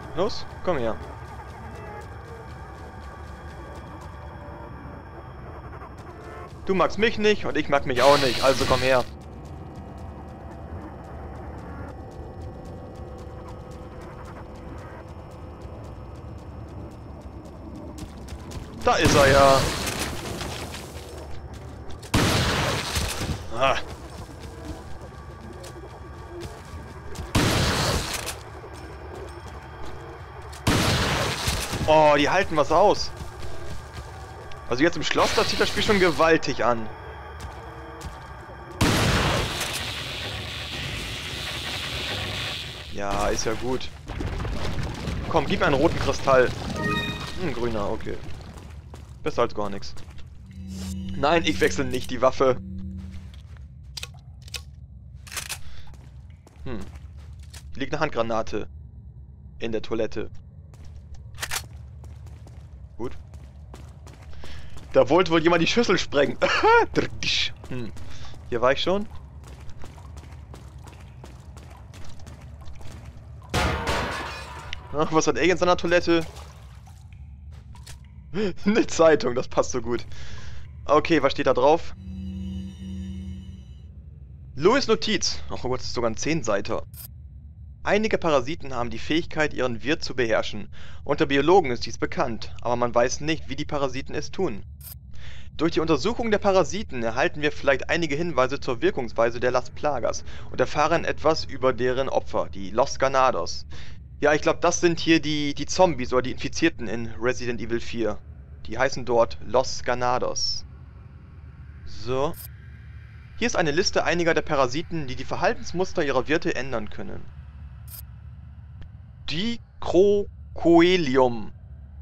Los, komm her. Du magst mich nicht und ich mag mich auch nicht, also komm her. Da ist er ja. Ah. Oh, die halten was aus. Also jetzt im Schloss, da zieht das Spiel schon gewaltig an. Ja, ist ja gut. Komm, gib mir einen roten Kristall. Grüner, okay. Besser als gar nichts. Nein, ich wechsle nicht die Waffe. Hier liegt eine Handgranate. In der Toilette. Gut. Da wollte wohl jemand die Schüssel sprengen. Hier war ich schon. Ach, was hat er in seiner Toilette? Eine Zeitung, das passt so gut. Okay, was steht da drauf? Louis Notiz. Ach Gott, das ist sogar ein 10-Seiter. Einige Parasiten haben die Fähigkeit, ihren Wirt zu beherrschen. Unter Biologen ist dies bekannt, aber man weiß nicht, wie die Parasiten es tun. Durch die Untersuchung der Parasiten erhalten wir vielleicht einige Hinweise zur Wirkungsweise der Las Plagas und erfahren etwas über deren Opfer, die Los Ganados. Ja, ich glaube, das sind hier die Zombies oder die Infizierten in Resident Evil 4. Die heißen dort Los Ganados. So. Hier ist eine Liste einiger der Parasiten, die die Verhaltensmuster ihrer Wirte ändern können. Dicrocoelium.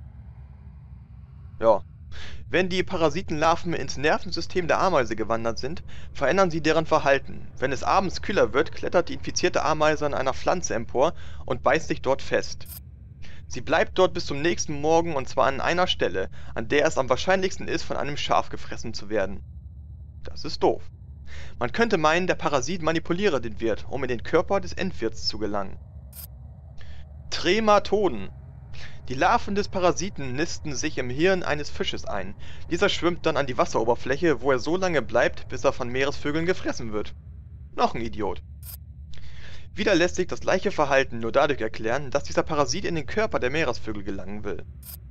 Ja. Wenn die Parasitenlarven ins Nervensystem der Ameise gewandert sind, verändern sie deren Verhalten. Wenn es abends kühler wird, klettert die infizierte Ameise an einer Pflanze empor und beißt sich dort fest. Sie bleibt dort bis zum nächsten Morgen und zwar an einer Stelle, an der es am wahrscheinlichsten ist, von einem Schaf gefressen zu werden. Das ist doof. Man könnte meinen, der Parasit manipuliere den Wirt, um in den Körper des Endwirts zu gelangen. Trematoden. Die Larven des Parasiten nisten sich im Hirn eines Fisches ein. Dieser schwimmt dann an die Wasseroberfläche, wo er so lange bleibt, bis er von Meeresvögeln gefressen wird. Noch ein Idiot. Wieder lässt sich das gleiche Verhalten nur dadurch erklären, dass dieser Parasit in den Körper der Meeresvögel gelangen will.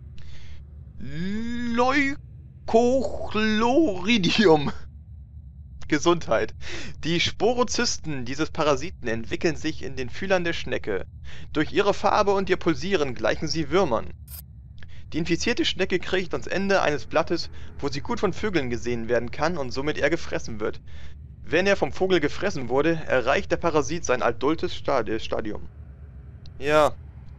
Leukochloриdium. Gesundheit. Die Sporozysten dieses Parasiten entwickeln sich in den Fühlern der Schnecke. Durch ihre Farbe und ihr Pulsieren gleichen sie Würmern. Die infizierte Schnecke kriecht ans Ende eines Blattes, wo sie gut von Vögeln gesehen werden kann und somit er gefressen wird. Wenn er vom Vogel gefressen wurde, erreicht der Parasit sein adultes Stadium. Ja.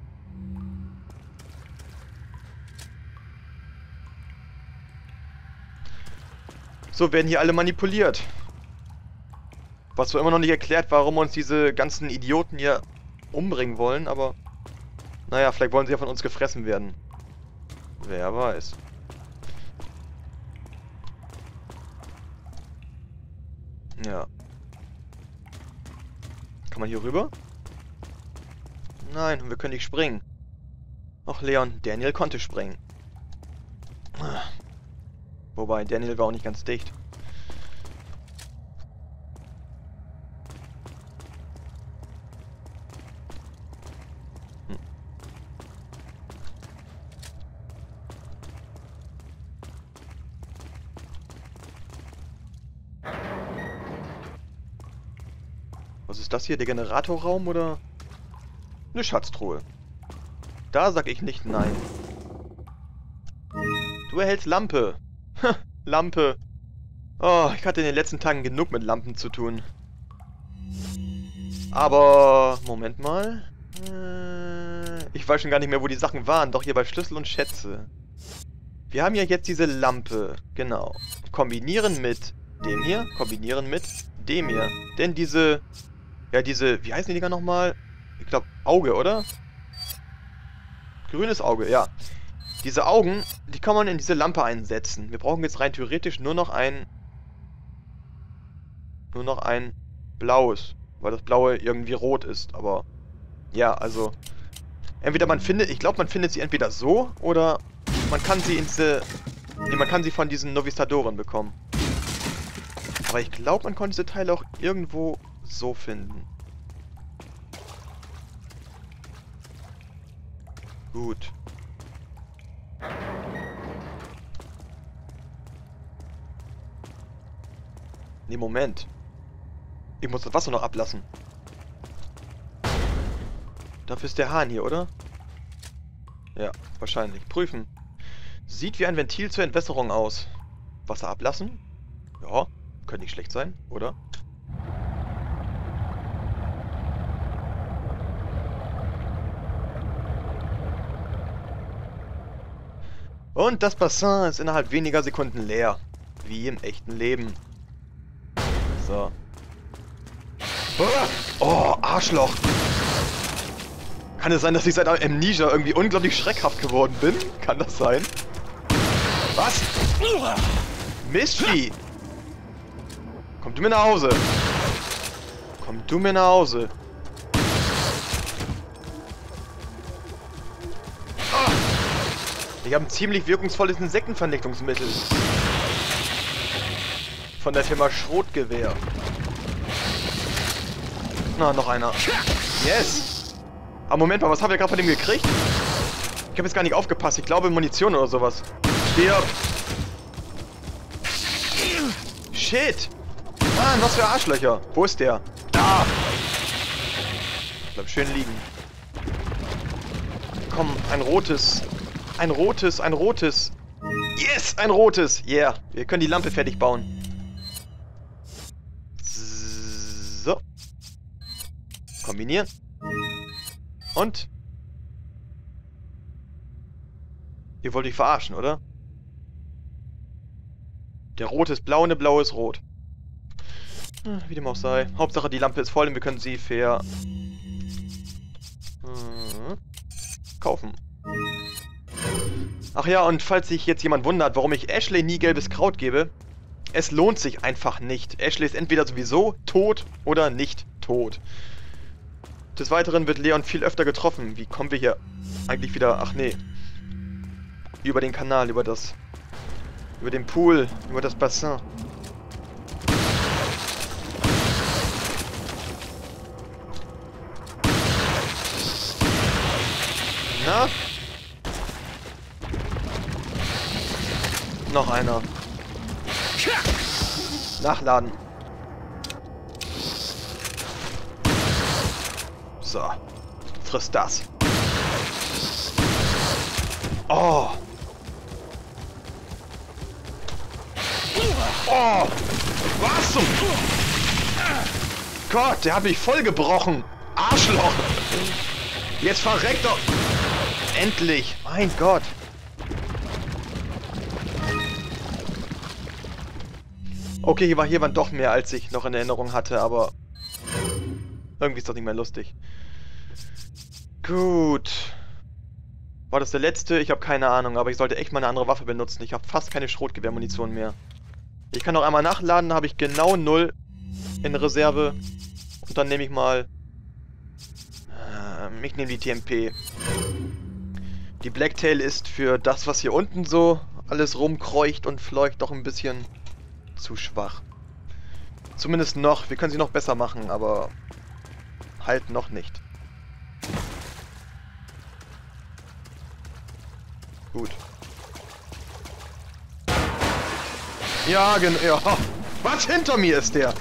So werden hier alle manipuliert. Was zwar immer noch nicht erklärt, warum uns diese ganzen Idioten hier umbringen wollen, aber... Naja, vielleicht wollen sie ja von uns gefressen werden. Wer weiß. Ja. Kann man hier rüber? Nein, wir können nicht springen. Ach Leon, Daniel konnte springen. Wobei, Daniel war auch nicht ganz dicht. Was ist das hier? Der Generatorraum oder? Eine Schatztruhe. Da sag ich nicht nein. Du erhältst Lampe. Lampe. Oh, ich hatte in den letzten Tagen genug mit Lampen zu tun. Aber... Moment mal. Ich weiß schon gar nicht mehr, wo die Sachen waren. Doch hier bei Schlüssel und Schätze. Wir haben ja jetzt diese Lampe. Genau. Kombinieren mit dem hier. Kombinieren mit dem hier. Denn diese... Ja, diese... Wie heißen die Dinger nochmal? Ich glaube, Auge, oder? Grünes Auge, ja. Diese Augen, die kann man in diese Lampe einsetzen. Wir brauchen jetzt rein theoretisch nur noch ein blaues. Weil das blaue irgendwie rot ist, aber... Ja, also... Entweder man findet, ich glaube, man findet sie entweder so oder man kann sie in diese, nee, man kann sie von diesen Novistadoren bekommen. Aber ich glaube, man konnte diese Teile auch irgendwo so finden. Gut. Nee, Moment. Ich muss das Wasser noch ablassen. Dafür ist der Hahn hier, oder? Ja, wahrscheinlich. Prüfen. Sieht wie ein Ventil zur Entwässerung aus. Wasser ablassen? Ja, könnte nicht schlecht sein, oder? Und das Bassin ist innerhalb weniger Sekunden leer. Wie im echten Leben. So. Oh, Arschloch! Kann es sein, dass ich seit Amnesia irgendwie unglaublich schreckhaft geworden bin? Kann das sein? Was? Mistvieh! Komm du mir nach Hause! Komm du mir nach Hause! Ah! Ich habe ein ziemlich wirkungsvolles Insektenvernichtungsmittel. Von der Firma Schrotgewehr. Na, noch einer. Yes! Aber Moment mal, was haben wir gerade von dem gekriegt? Ich habe jetzt gar nicht aufgepasst. Ich glaube Munition oder sowas. Stirb! Shit! Mann, was für Arschlöcher. Wo ist der? Da! Bleib schön liegen. Komm, ein rotes. Ein rotes, ein rotes. Yes, ein rotes. Yeah, wir können die Lampe fertig bauen. So. Kombinieren. Und? Ihr wollt mich verarschen, oder? Der rote ist blau und der blaue ist rot. Wie dem auch sei. Hauptsache die Lampe ist voll und wir können sie kaufen. Ach ja, und falls sich jetzt jemand wundert, warum ich Ashley nie gelbes Kraut gebe, es lohnt sich einfach nicht. Ashley ist entweder sowieso tot oder nicht tot. Des Weiteren wird Leon viel öfter getroffen. Wie kommen wir hier eigentlich wieder... Ach nee. Über den Kanal, über den Pool, über das Bassin. Na? Noch einer. Nachladen. So. Friss das. Oh. Oh. Was zum... Gott, der hat mich voll gebrochen. Arschloch. Jetzt verreckt doch. Endlich. Mein Gott. Okay, hier waren doch mehr, als ich noch in Erinnerung hatte, aber... Irgendwie ist das nicht mehr lustig. Gut. War das der letzte? Ich habe keine Ahnung, aber ich sollte echt mal eine andere Waffe benutzen. Ich habe fast keine Schrotgewehrmunition mehr. Ich kann noch einmal nachladen, da habe ich genau 0 in Reserve. Und dann nehme ich mal... ich nehme die TMP. Die Blacktail ist für das, was hier unten so alles rumkreucht und fleucht, doch ein bisschen zu schwach. Zumindest noch. Wir können sie noch besser machen, aber halt noch nicht. Gut. Ja, genau. Ja. Was? Hinter mir ist der?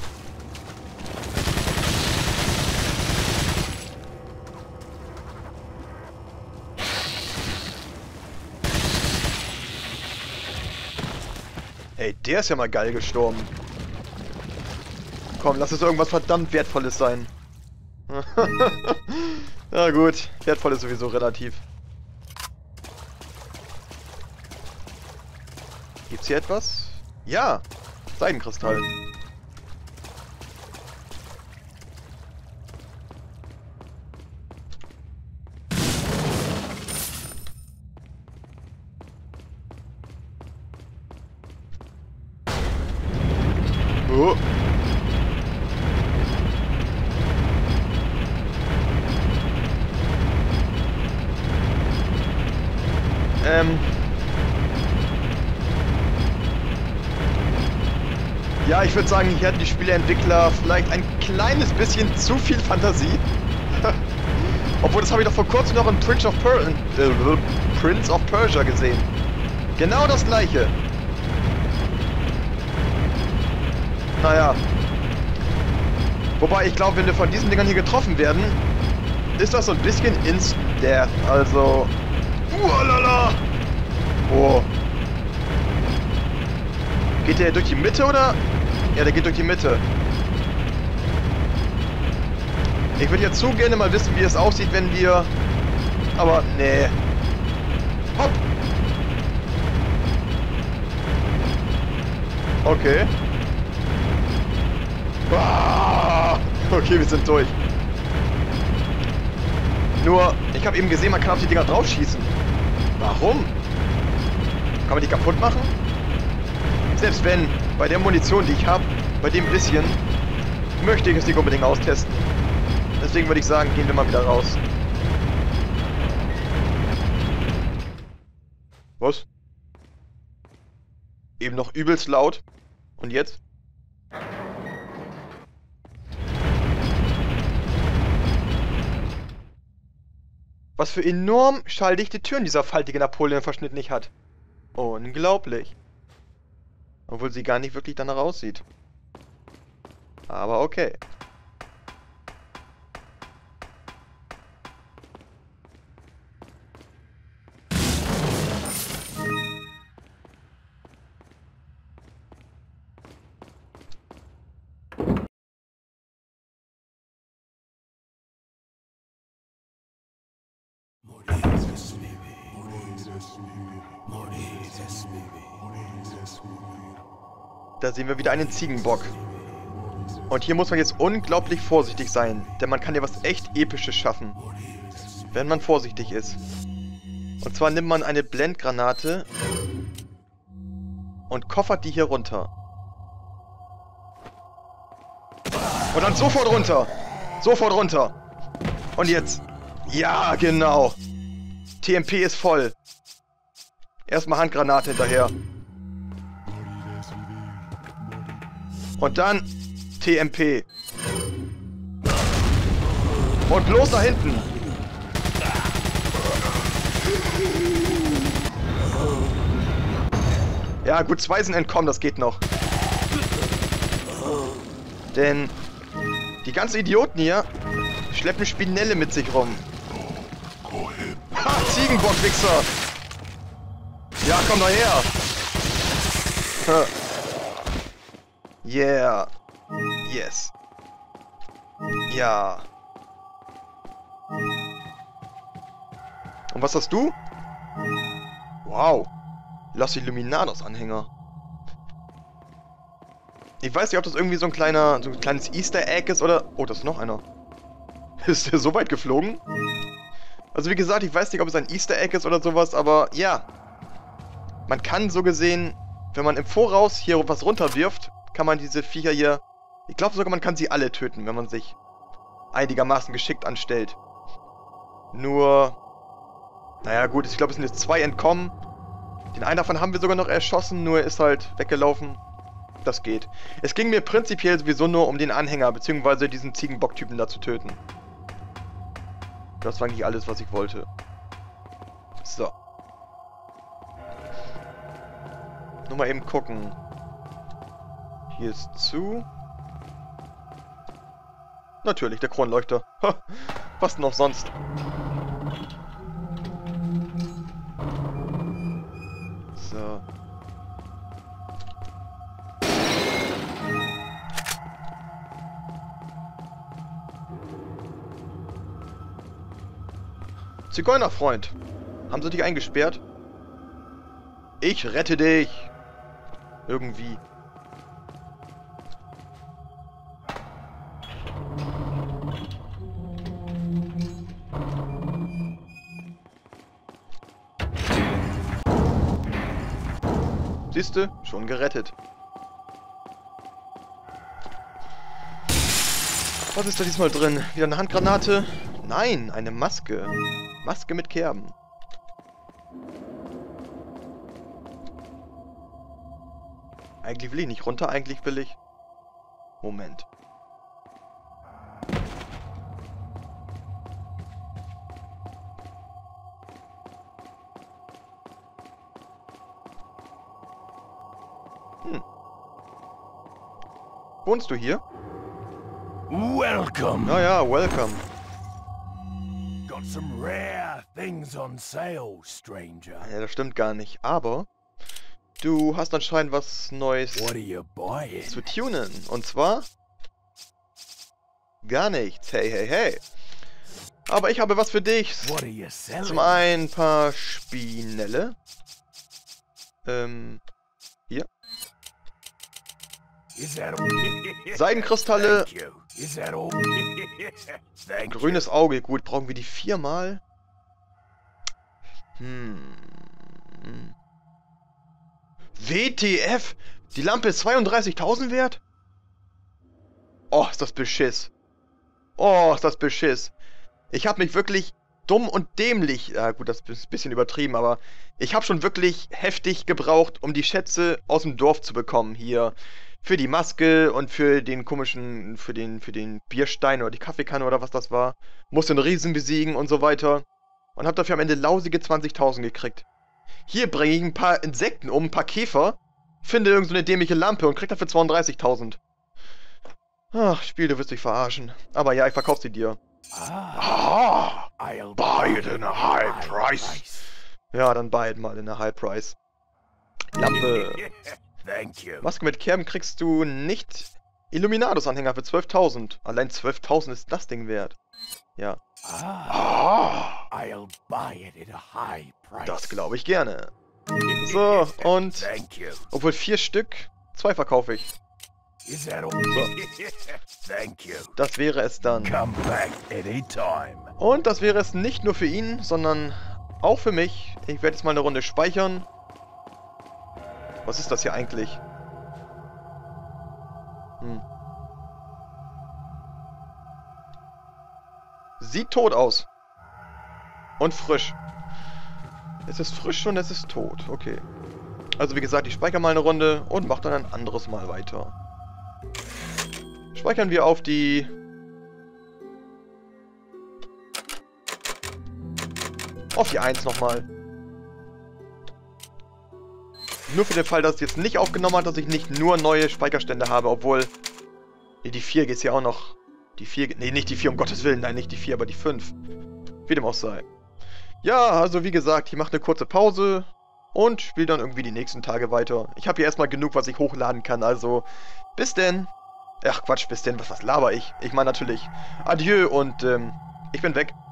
Ey, der ist ja mal geil gestorben. Komm, lass es irgendwas verdammt Wertvolles sein. Na gut, wertvoll ist sowieso relativ. Gibt's hier etwas? Ja, Seidenkristall. Oh. Ja, ich würde sagen, hier hatten die Spieleentwickler vielleicht ein kleines bisschen zu viel Fantasie. Obwohl, das habe ich doch vor kurzem noch in Prince of Persia gesehen. Genau das gleiche. Naja. Wobei, ich glaube, wenn wir von diesen Dingern hier getroffen werden, ist das so ein bisschen Instant Death. Also... Ualala! Oh. Geht der durch die Mitte, oder? Ja, der geht durch die Mitte. Ich würde jetzt zu gerne mal wissen, wie es aussieht, wenn wir... Aber, nee. Hopp! Okay. Ah! Okay, wir sind durch. Nur, ich habe eben gesehen, man kann auf die Dinger draufschießen. Warum? Kann man die kaputt machen? Selbst wenn, bei der Munition, die ich habe, bei dem bisschen, möchte ich es nicht unbedingt austesten. Deswegen würde ich sagen, gehen wir mal wieder raus. Was? Eben noch übelst laut. Und jetzt? Was für enorm schalldichte Türen dieser faltige Napoleon-Verschnitt nicht hat. Unglaublich. Obwohl sie gar nicht wirklich danach aussieht. Aber okay. Da sehen wir wieder einen Ziegenbock. Und hier muss man jetzt unglaublich vorsichtig sein, denn man kann ja was echt Episches schaffen, wenn man vorsichtig ist. Und zwar nimmt man eine Blendgranate und koffert die hier runter. Und dann sofort runter! Sofort runter! Und jetzt... Ja, genau! TMP ist voll. Erstmal Handgranate hinterher. Und dann TMP. Und los nach hinten. Ja, gut, 2 sind entkommen, das geht noch. Denn die ganzen Idioten hier schleppen Spinelle mit sich rum. Ha, Ziegenbock-Wichser. Ja, komm doch her. Yeah. Yes. Ja. Und was hast du? Wow. Los Illuminados-Anhänger. Ich weiß nicht, ob das irgendwie so ein kleines Easter Egg ist oder... Oh, das ist noch einer. Ist der so weit geflogen? Also wie gesagt, ich weiß nicht, ob es ein Easter Egg ist oder sowas, aber ja. Man kann so gesehen, wenn man im Voraus hier was runterwirft, kann man diese Viecher hier... Ich glaube sogar, man kann sie alle töten, wenn man sich einigermaßen geschickt anstellt. Nur... Naja gut, ich glaube, es sind jetzt 2 entkommen. Den einen davon haben wir sogar noch erschossen, nur er ist halt weggelaufen. Das geht. Es ging mir prinzipiell sowieso nur um den Anhänger, beziehungsweise diesen Ziegenbock-Typen da zu töten. Das war eigentlich alles, was ich wollte. So. Nur mal eben gucken. Hier ist zu. Natürlich, der Kronleuchter. Ha, was denn auch sonst? So. Zigeunerfreund, haben sie dich eingesperrt? Ich rette dich. Irgendwie. Siehste, schon gerettet. Was ist da diesmal drin? Wieder eine Handgranate? Nein, eine Maske. Maske mit Kerben. Eigentlich will ich nicht runter, eigentlich will ich... Moment. Wohnst du hier? Welcome. Naja, welcome. Got some rare things on sale, stranger. Ja, das stimmt gar nicht. Aber du hast anscheinend was Neues What are you buying? zu tunen. Und zwar... Gar nichts. Hey, hey, hey. Aber ich habe was für dich. What are you selling? Zum einen ein paar Spinelle. Hier. Is that all? Seidenkristalle. Thank you. Is that all? Thank you. Grünes Auge. Gut, brauchen wir die 4-mal? WTF? Die Lampe ist 32.000 wert? Oh, ist das Beschiss. Oh, ist das Beschiss. Ich habe mich wirklich dumm und dämlich... Ja gut, das ist ein bisschen übertrieben, aber... Ich habe schon wirklich heftig gebraucht, um die Schätze aus dem Dorf zu bekommen. Hier für die Maske und für den komischen... Für den Bierstein oder die Kaffeekanne oder was das war. Musste einen Riesen besiegen und so weiter. Und habe dafür am Ende lausige 20.000 gekriegt. Hier bringe ich ein paar Insekten um, ein paar Käfer. Finde irgend so eine dämliche Lampe und krieg dafür 32.000. Ach, Spiel, du wirst dich verarschen. Aber ja, ich verkauf sie dir. I'll buy it in a high price. Ja, dann buy it mal in a high price. Lampe. Thank you. Maske mit Kerben kriegst du nicht. Illuminatus-Anhänger für 12.000. Allein 12.000 ist das Ding wert. Ja. I'll buy it at a high price. Das glaube ich gerne. So, und... Thank you. Obwohl 4 Stück, 2 verkaufe ich. Is that all? Thank you. Das wäre es dann. Come back anytime. Und das wäre es nicht nur für ihn, sondern auch für mich. Ich werde jetzt mal eine Runde speichern. Was ist das hier eigentlich? Sieht tot aus. Und frisch. Es ist frisch und es ist tot. Okay. Also wie gesagt, ich speichere mal eine Runde und mache dann ein anderes Mal weiter. Speichern wir auf die... Auf die 1 nochmal. Nur für den Fall, dass es jetzt nicht aufgenommen hat, dass ich nicht nur neue Speicherstände habe, obwohl... Nee, die 4 geht ja auch noch. Die 4... Nee, nicht die 4, um Gottes Willen. Nein, nicht die 4, aber die 5. Wie dem auch sei. Ja, also wie gesagt, ich mache eine kurze Pause und spiele dann irgendwie die nächsten Tage weiter. Ich habe hier erstmal genug, was ich hochladen kann, also bis denn. Ach Quatsch, bis denn, was laber ich? Ich meine natürlich adieu und ich bin weg.